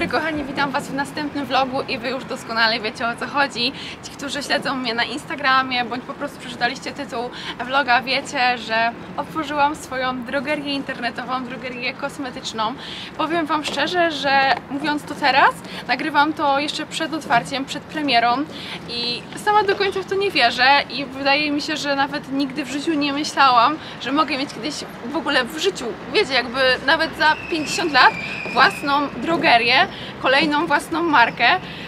kochani, witam Was w następnym vlogu i Wy już doskonale wiecie, o co chodzi. Ci, którzy śledzą mnie na Instagramie bądź po prostu przeczytaliście tytuł vloga, wiecie, że otworzyłam swoją drogerię internetową, drogerię kosmetyczną. Powiem Wam szczerze, że mówiąc to teraz, nagrywam to jeszcze przed otwarciem, przed premierą i sama do końca w to nie wierzę i wydaje mi się, że nawet nigdy w życiu nie myślałam, że mogę mieć kiedyś w ogóle w życiu, wiecie, jakby nawet za 50 lat własną drogerię, kolejną własną markę.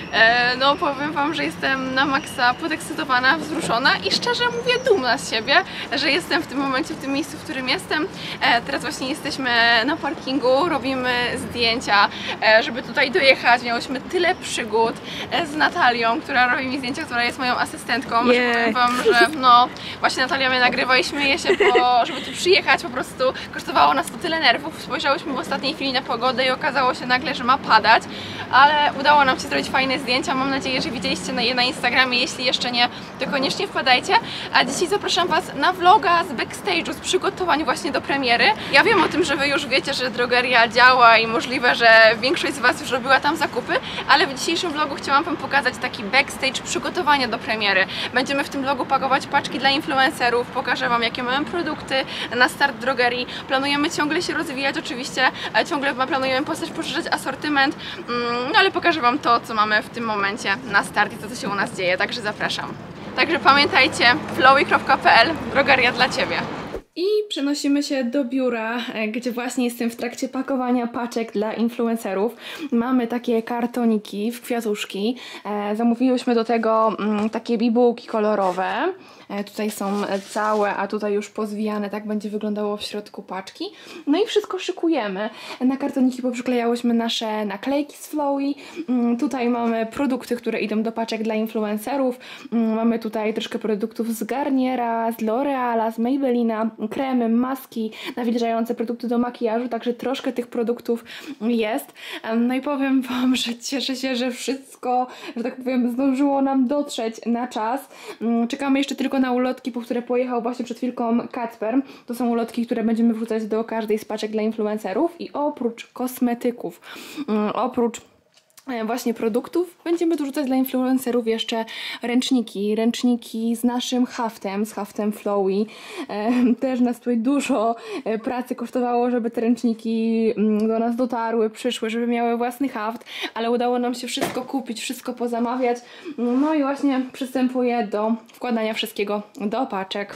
No powiem Wam, że jestem na maksa podekscytowana, wzruszona i szczerze mówię dumna z siebie, że jestem w tym momencie, w tym miejscu, w którym jestem. Teraz właśnie jesteśmy na parkingu, robimy zdjęcia, żeby tutaj dojechać. Miałyśmy tyle przygód z Natalią, która robi mi zdjęcia, która jest moją asystentką. Powiem Wam, że no właśnie Natalia mnie nagrywa i śmieje się, bo żeby tu przyjechać po prostu kosztowało nas to tyle nerwów. Spojrzałyśmy w ostatniej chwili na pogodę i okazało się nagle, że ma padać, ale udało nam się zrobić fajne zdjęcia. Mam nadzieję, że widzieliście je na Instagramie. Jeśli jeszcze nie, to koniecznie wpadajcie. A dzisiaj zapraszam Was na vloga z backstage'u, z przygotowań właśnie do premiery. Ja wiem o tym, że Wy już wiecie, że drogeria działa i możliwe, że większość z Was już robiła tam zakupy, ale w dzisiejszym vlogu chciałam Wam pokazać taki backstage przygotowania do premiery. Będziemy w tym vlogu pakować paczki dla influencerów, pokażę Wam, jakie mamy produkty na start drogerii. Planujemy ciągle się rozwijać oczywiście, ciągle planujemy poszerzać asortyment, no ale pokażę Wam to, co mamy w tym momencie na start i to, co się u nas dzieje, także zapraszam. Także pamiętajcie, flowy.pl, drogeria dla Ciebie. I przenosimy się do biura, gdzie właśnie jestem w trakcie pakowania paczek dla influencerów. Mamy takie kartoniki w kwiatuszki. Zamówiłyśmy do tego takie bibułki kolorowe. Tutaj są całe, a tutaj już pozwijane, tak będzie wyglądało w środku paczki. No i wszystko szykujemy. Na kartoniki poprzyklejałyśmy nasze naklejki z Flowy. Tutaj mamy produkty, które idą do paczek dla influencerów. Mamy tutaj troszkę produktów z Garniera, z L'Oreala, z Maybellina, kremy, maski, nawilżające produkty do makijażu, także troszkę tych produktów jest. No i powiem Wam, że cieszę się, że wszystko, że tak powiem, zdążyło nam dotrzeć na czas. Czekamy jeszcze tylko na ulotki, po które pojechał właśnie przed chwilką Kacper. To są ulotki, które będziemy wrzucać do każdej z paczek dla influencerów i oprócz kosmetyków, oprócz właśnie produktów, będziemy dorzucać dla influencerów jeszcze ręczniki z naszym haftem, z haftem Flowy. Też nas tutaj dużo pracy kosztowało, żeby te ręczniki do nas dotarły, przyszły, żeby miały własny haft, ale udało nam się wszystko kupić, wszystko pozamawiać. No i właśnie przystępuję do wkładania wszystkiego do paczek.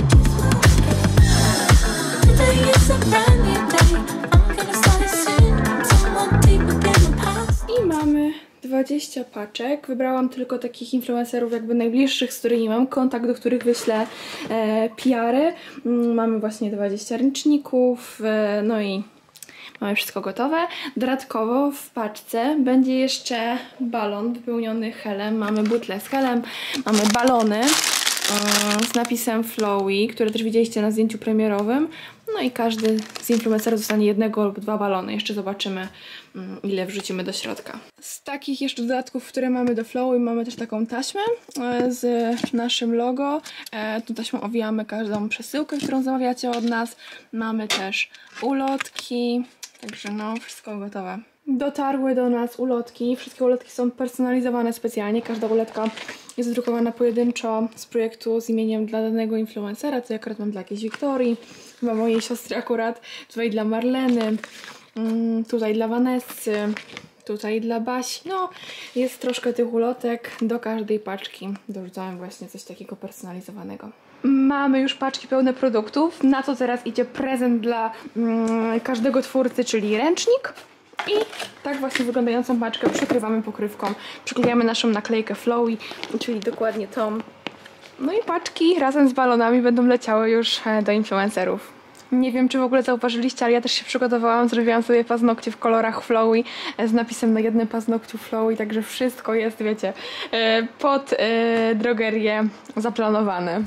I mamy 20 paczek. Wybrałam tylko takich influencerów jakby najbliższych, z którymi mam kontakt, do których wyślę PR-y. Mamy właśnie 20 ręczników, no i mamy wszystko gotowe. Dodatkowo w paczce będzie jeszcze balon wypełniony helem. Mamy butlę z helem, mamy balony z napisem Flowy, które też widzieliście na zdjęciu premierowym. No i każdy z influencerów dostanie jednego lub dwa balony. Jeszcze zobaczymy, ile wrzucimy do środka. Z takich jeszcze dodatków, które mamy do Flowy, mamy też taką taśmę z naszym logo. Tu taśmą owijamy każdą przesyłkę, którą zamawiacie od nas. Mamy też ulotki, także no wszystko gotowe. Dotarły do nas ulotki. Wszystkie ulotki są personalizowane specjalnie. Każda ulotka jest drukowana pojedynczo z projektu z imieniem dla danego influencera. Tutaj akurat mam dla jakiejś Wiktorii, chyba mojej siostry akurat. Tutaj dla Marleny, tutaj dla Vanessy, tutaj dla Basi. No, jest troszkę tych ulotek. Do każdej paczki dorzucałem właśnie coś takiego personalizowanego. Mamy już paczki pełne produktów. Na to teraz idzie prezent dla każdego twórcy, czyli ręcznik. I tak właśnie wyglądającą paczkę przykrywamy pokrywką. Przyklejamy naszą naklejkę Flowy, czyli dokładnie tą. No i paczki razem z balonami będą leciały już do influencerów. Nie wiem, czy w ogóle zauważyliście, ale ja też się przygotowałam, zrobiłam sobie paznokcie w kolorach Flowy z napisem na jednym paznokciu Flowy, także wszystko jest, wiecie, pod drogerię zaplanowane.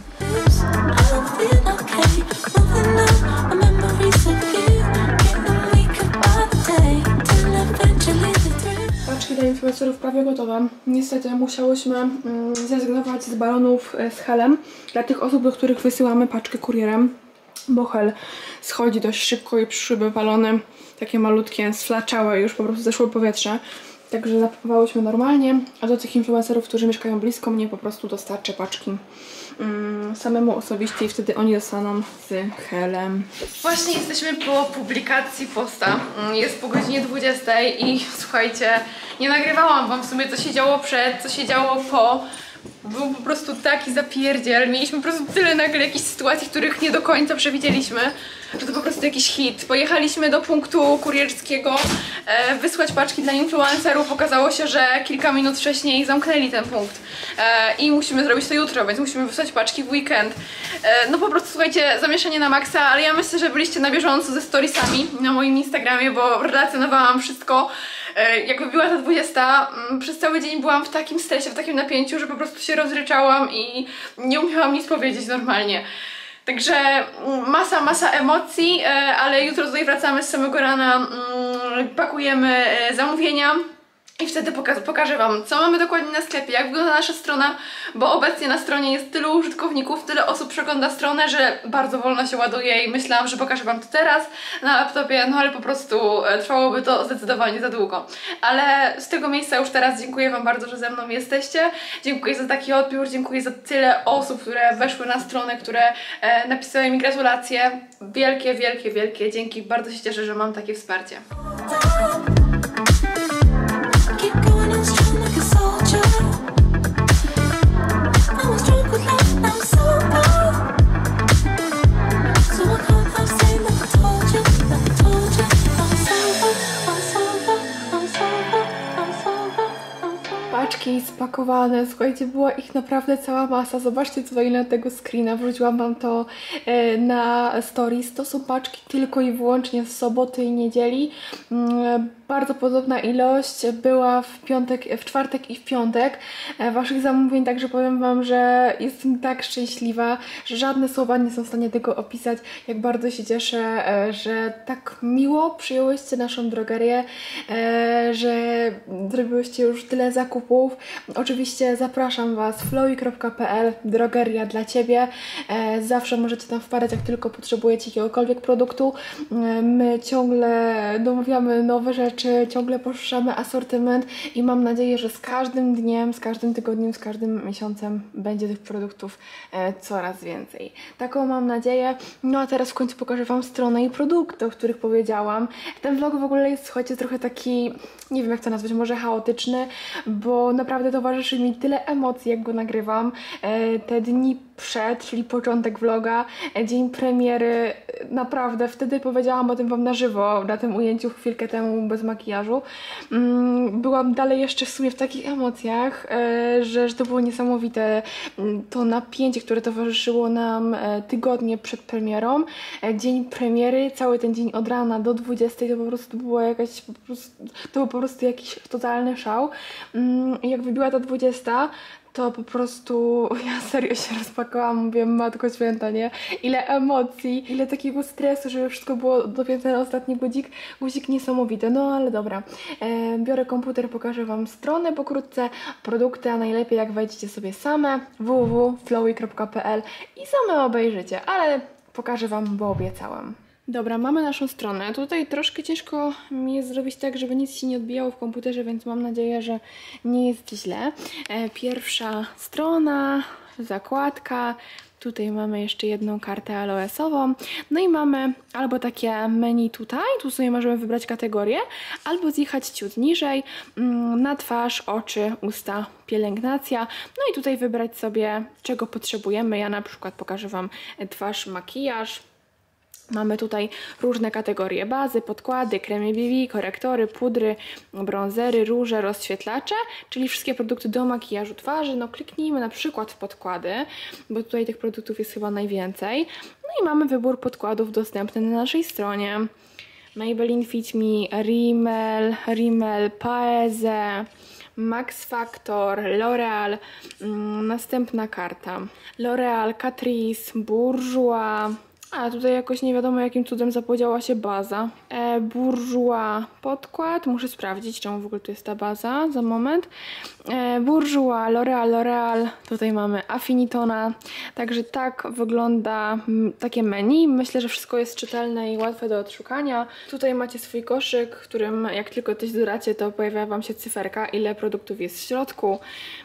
Paczki dla influencerów prawie gotowe. Niestety musiałyśmy zrezygnować z balonów z helem dla tych osób, do których wysyłamy paczkę kurierem. bochel schodzi dość szybko i przyszły balony takie malutkie, sflaczałe, już po prostu zeszło powietrze. Także zapakowałyśmy normalnie, a do tych influencerów, którzy mieszkają blisko mnie, po prostu dostarczę paczki samemu osobiście i wtedy oni dostaną z helem. Właśnie jesteśmy po publikacji posta. Jest po godzinie 20 i słuchajcie, nie nagrywałam wam w sumie co się działo przed, co się działo po. Był po prostu taki zapierdziel. Mieliśmy po prostu tyle nagle jakichś sytuacji, których nie do końca przewidzieliśmy, że to po prostu jakiś hit. Pojechaliśmy do punktu kurierskiego wysłać paczki dla influencerów. Okazało się, że kilka minut wcześniej zamknęli ten punkt i musimy zrobić to jutro, więc musimy wysłać paczki w weekend. No po prostu słuchajcie, zamieszanie na maksa, ale ja myślę, że byliście na bieżąco ze storiesami na moim Instagramie, bo relacjonowałam wszystko. Jak wybiła ta 20, przez cały dzień byłam w takim stresie, w takim napięciu, że po prostu się rozryczałam i nie umiałam nic powiedzieć normalnie. Także masa emocji, ale jutro tutaj wracamy z samego rana, pakujemy zamówienia. I wtedy pokażę wam, co mamy dokładnie na sklepie, jak wygląda nasza strona, bo obecnie na stronie jest tylu użytkowników, tyle osób przegląda stronę, że bardzo wolno się ładuje i myślałam, że pokażę wam to teraz na laptopie, no ale po prostu trwałoby to zdecydowanie za długo. Ale z tego miejsca już teraz dziękuję wam bardzo, że ze mną jesteście. Dziękuję za taki odbiór, dziękuję za tyle osób, które weszły na stronę, które napisały mi gratulacje. Wielkie dzięki, bardzo się cieszę, że mam takie wsparcie. Paczki spakowane, słuchajcie, była ich naprawdę cała masa. Zobaczcie tutaj na tego screena, wrzuciłam wam to na stories. To są paczki tylko i wyłącznie z soboty i niedzieli. Bardzo podobna ilość była w czwartek i w piątek waszych zamówień, także powiem wam, że jestem tak szczęśliwa, że żadne słowa nie są w stanie tego opisać, jak bardzo się cieszę, że tak miło przyjęłyście naszą drogerię, że zrobiłyście już tyle zakupów. Oczywiście zapraszam was, flowy.pl, drogeria dla ciebie. Zawsze możecie tam wpadać, jak tylko potrzebujecie jakiegokolwiek produktu. My ciągle domawiamy nowe rzeczy, ciągle poszerzamy asortyment i mam nadzieję, że z każdym dniem, z każdym tygodniem, z każdym miesiącem będzie tych produktów coraz więcej. Taką mam nadzieję. No a teraz w końcu pokażę wam stronę i produkty, o których powiedziałam. Ten vlog w ogóle jest, słuchajcie, trochę taki, nie wiem jak to nazwać, może chaotyczny, bo naprawdę towarzyszy mi tyle emocji, jak go nagrywam. Te dni przed, czyli początek vloga, dzień premiery, naprawdę wtedy powiedziałam o tym wam na żywo, na tym ujęciu chwilkę temu bez makijażu. Byłam dalej jeszcze w sumie w takich emocjach, że to było niesamowite, to napięcie, które towarzyszyło nam tygodnie przed premierą. Dzień premiery, cały ten dzień od rana do 20 to po prostu było to był po prostu jakiś totalny szał. Jak wybiła ta 20, to po prostu ja serio się rozpakowałam, mówię, matko święta, nie? Ile emocji, ile takiego stresu, żeby wszystko było dopięte na ostatni guzik niesamowity. No ale dobra, biorę komputer, pokażę wam stronę pokrótce, produkty, a najlepiej jak wejdziecie sobie same, www.flowy.pl i same obejrzycie, ale pokażę wam, bo obiecałam. Dobra, mamy naszą stronę. Tutaj troszkę ciężko mi jest zrobić tak, żeby nic się nie odbijało w komputerze, więc mam nadzieję, że nie jest źle. Pierwsza strona, zakładka. Tutaj mamy jeszcze jedną kartę aloesową. No i mamy albo takie menu tutaj, tu sobie możemy wybrać kategorię, albo zjechać ciut niżej na twarz, oczy, usta, pielęgnacja. No i tutaj wybrać sobie, czego potrzebujemy. Ja na przykład pokażę wam twarz, makijaż. Mamy tutaj różne kategorie: bazy, podkłady, kremy BB, korektory, pudry, bronzery, róże, rozświetlacze, czyli wszystkie produkty do makijażu twarzy. No kliknijmy na przykład w podkłady, bo tutaj tych produktów jest chyba najwięcej. No i mamy wybór podkładów dostępny na naszej stronie. Maybelline Fit Me, Rimmel, Paese, Max Factor, L'Oreal, następna karta, L'Oreal, Catrice, Bourjois, A tutaj jakoś nie wiadomo jakim cudem zapodziała się baza. Bourjois podkład, muszę sprawdzić czemu w ogóle tu jest ta baza, za moment. Bourjois, L'Oreal, tutaj mamy Affinitona, także tak wygląda takie menu. Myślę, że wszystko jest czytelne i łatwe do odszukania. Tutaj macie swój koszyk, w którym jak tylko coś dodacie, to pojawia Wam się cyferka, ile produktów jest w środku.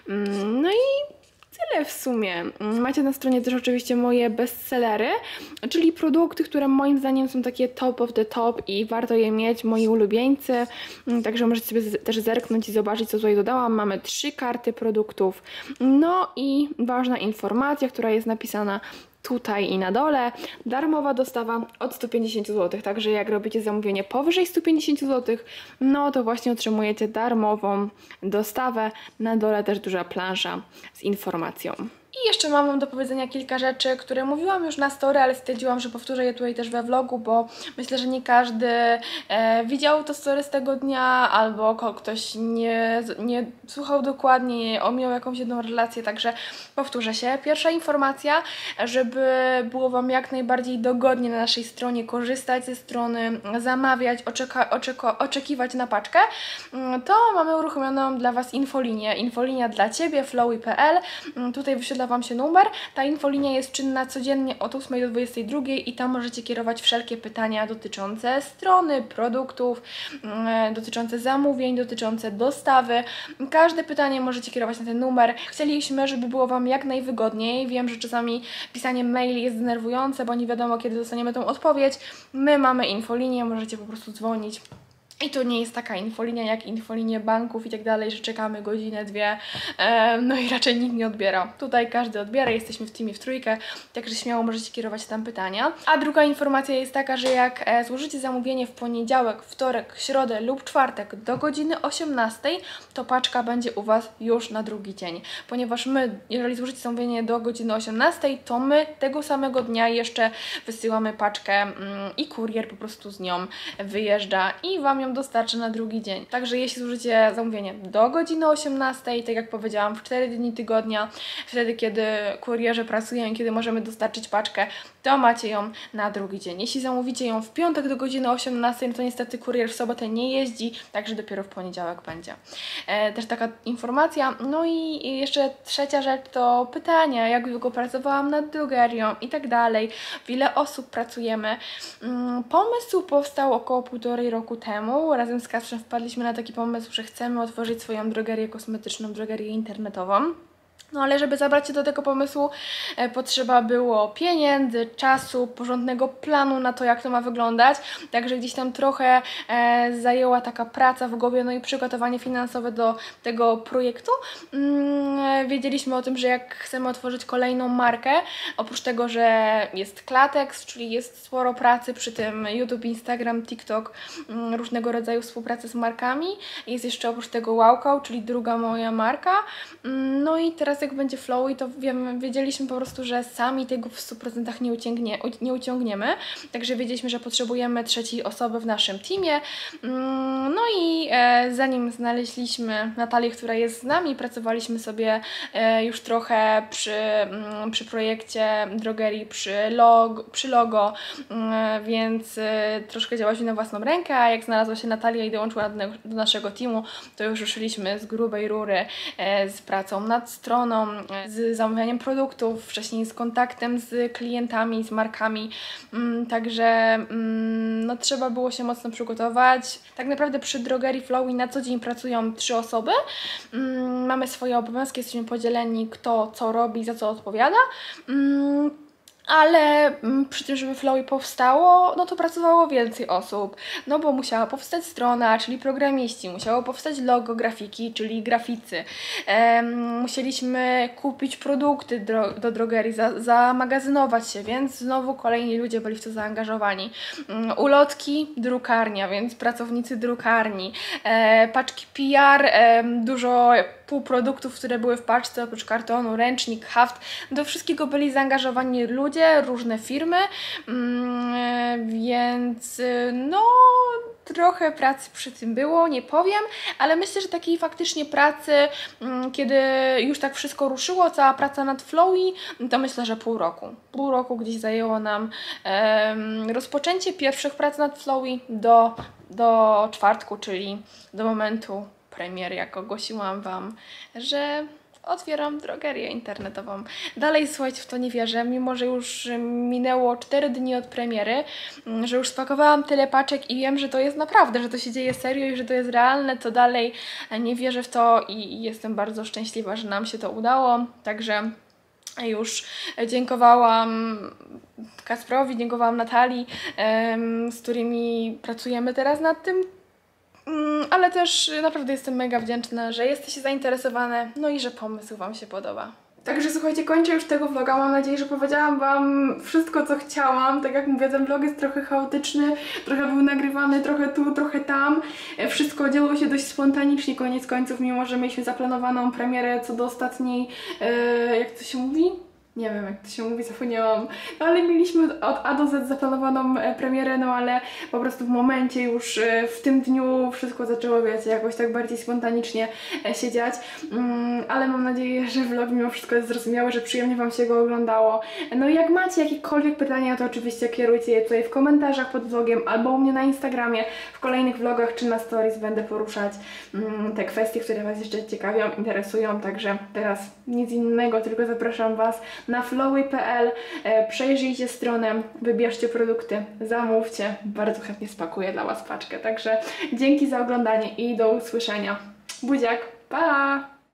No i tyle w sumie. Macie na stronie też oczywiście moje bestsellery, czyli produkty, które moim zdaniem są takie top of the top i warto je mieć, moi ulubieńcy. Także możecie sobie też zerknąć i zobaczyć, co tutaj dodałam. Mamy 3 karty produktów. No i ważna informacja, która jest napisana tutaj i na dole, darmowa dostawa od 150 zł, także jak robicie zamówienie powyżej 150 zł, no to właśnie otrzymujecie darmową dostawę, na dole też duża plansza z informacją. I jeszcze mam Wam do powiedzenia kilka rzeczy, które mówiłam już na story, ale stwierdziłam, że powtórzę je tutaj też we vlogu, bo myślę, że nie każdy widział to story z tego dnia, albo ktoś nie słuchał dokładnie, nie omiał jakąś jedną relację, także powtórzę się. Pierwsza informacja, żeby było Wam jak najbardziej dogodnie na naszej stronie korzystać ze strony, zamawiać, oczekiwać na paczkę, to mamy uruchomioną dla Was infolinię. Infolinia dla Ciebie, flowy.pl. Tutaj wyświetla Wam się numer. Ta infolinia jest czynna codziennie od 8 do 22 i tam możecie kierować wszelkie pytania dotyczące strony, produktów, dotyczące zamówień, dotyczące dostawy. Każde pytanie możecie kierować na ten numer. Chcieliśmy, żeby było Wam jak najwygodniej. Wiem, że czasami pisanie maili jest denerwujące, bo nie wiadomo, kiedy dostaniemy tą odpowiedź. My mamy infolinię, możecie po prostu dzwonić. I to nie jest taka infolinia jak infolinie banków i tak dalej, że czekamy godzinę, 2, no i raczej nikt nie odbiera. Tutaj każdy odbiera, jesteśmy w teamie w trójkę, także śmiało możecie kierować tam pytania. A druga informacja jest taka, że jak złożycie zamówienie w poniedziałek, wtorek, środę lub czwartek do godziny 18, to paczka będzie u Was już na drugi dzień. Ponieważ my, jeżeli złożycie zamówienie do godziny 18, to my tego samego dnia jeszcze wysyłamy paczkę i kurier po prostu z nią wyjeżdża i Wam ją dostarczy na drugi dzień. Także jeśli złożycie zamówienie do godziny 18, tak jak powiedziałam, w 4 dni tygodnia, wtedy kiedy kurierzy pracują i kiedy możemy dostarczyć paczkę, to macie ją na drugi dzień. Jeśli zamówicie ją w piątek do godziny 18, no to niestety kurier w sobotę nie jeździ, także dopiero w poniedziałek będzie. Też taka informacja. No i jeszcze trzecia rzecz to pytania, jak długo pracowałam nad drogerią i tak dalej, w ile osób pracujemy. Pomysł powstał około 1,5 roku temu. Razem z Kacprem wpadliśmy na taki pomysł, że chcemy otworzyć swoją drogerię kosmetyczną, drogerię internetową. No ale żeby zabrać się do tego pomysłu, potrzeba było pieniędzy, czasu, porządnego planu na to, jak to ma wyglądać. Także gdzieś tam trochę zajęła taka praca w głowie, no i przygotowanie finansowe do tego projektu. Wiedzieliśmy o tym, że jak chcemy otworzyć kolejną markę, oprócz tego, że jest Klatex, czyli jest sporo pracy przy tym YouTube, Instagram, TikTok, różnego rodzaju współpracy z markami. Jest jeszcze oprócz tego Wowcow, czyli druga moja marka. No i teraz jak będzie Flowy, to wiedzieliśmy po prostu, że sami tego w 100% nie uciągniemy. Także wiedzieliśmy, że potrzebujemy trzeciej osoby w naszym teamie. No i zanim znaleźliśmy Natalię, która jest z nami, pracowaliśmy sobie już trochę przy projekcie drogerii, przy logo, więc troszkę działaliśmy na własną rękę, a jak znalazła się Natalia i dołączyła do naszego teamu, to już ruszyliśmy z grubej rury z pracą nad stroną, z zamawianiem produktów, wcześniej z kontaktem z klientami, z markami, także no, trzeba było się mocno przygotować. Tak naprawdę przy drogerii Flowy na co dzień pracują 3 osoby, mamy swoje obowiązki, jesteśmy podzieleni, kto co robi, za co odpowiada. Ale przy tym, żeby Flowy powstało, no to pracowało więcej osób, no bo musiała powstać strona, czyli programiści, musiało powstać logo, grafiki, czyli graficy, musieliśmy kupić produkty do drogerii, zamagazynować się, więc znowu kolejni ludzie byli w to zaangażowani. Ulotki, drukarnia, więc pracownicy drukarni, paczki PR, dużo półproduktów, które były w paczce, oprócz kartonu, ręcznik, haft, do wszystkiego byli zaangażowani ludzie, różne firmy, więc no trochę pracy przy tym było, nie powiem, ale myślę, że takiej faktycznie pracy, kiedy już tak wszystko ruszyło, cała praca nad Flowy, to myślę, że pół roku. Pół roku gdzieś zajęło nam rozpoczęcie pierwszych prac nad Flowy do czwartku, czyli do momentu premiery, jak ogłosiłam Wam, że otwieram drogerię internetową. Dalej, słuchajcie, w to nie wierzę, mimo że już minęło 4 dni od premiery, że już spakowałam tyle paczek i wiem, że to jest naprawdę, że to się dzieje serio i że to jest realne, to dalej nie wierzę w to i jestem bardzo szczęśliwa, że nam się to udało. Także już dziękowałam Kacprowi, dziękowałam Natalii, z którymi pracujemy teraz nad tym. Ale też naprawdę jestem mega wdzięczna, że jesteście zainteresowane, no i że pomysł Wam się podoba. Także słuchajcie, kończę już tego vloga. Mam nadzieję, że powiedziałam Wam wszystko, co chciałam. Tak jak mówię, ten vlog jest trochę chaotyczny, trochę był nagrywany, trochę tu, trochę tam. Wszystko działo się dość spontanicznie, koniec końców, mimo że mieliśmy zaplanowaną premierę co do ostatniej, jak to się mówi? Nie wiem, jak to się mówi, zapomniałam. No ale mieliśmy od A do Z zaplanowaną premierę, no ale po prostu w momencie już w tym dniu wszystko zaczęło, wiecie, jakoś tak bardziej spontanicznie się dziać. Ale mam nadzieję, że vlog mimo wszystko jest zrozumiały, że przyjemnie Wam się go oglądało. No i jak macie jakiekolwiek pytania, to oczywiście kierujcie je tutaj w komentarzach pod vlogiem albo u mnie na Instagramie. W kolejnych vlogach czy na stories będę poruszać te kwestie, które Was jeszcze ciekawią, interesują. Także teraz nic innego, tylko zapraszam Was na flowy.pl, przejrzyjcie stronę, wybierzcie produkty, zamówcie, bardzo chętnie spakuję dla Was paczkę. Także dzięki za oglądanie i do usłyszenia. Buziak, pa!